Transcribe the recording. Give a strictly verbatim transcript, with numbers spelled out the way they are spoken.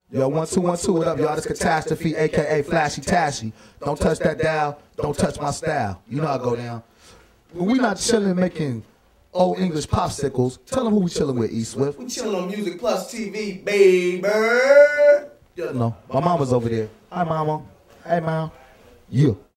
Yo, one, two, one, two, what up, y'all? This Catastrophe, a k a. Flashy Tashy. Don't touch that dial. Don't touch my style. You know how I go down. When we not chilling making old English popsicles, tell them who we chilling with, E Swift. We chilling on Music Plus T V, baby. You know, my mama's over there. Hi, mama. Hey, mom. Yeah.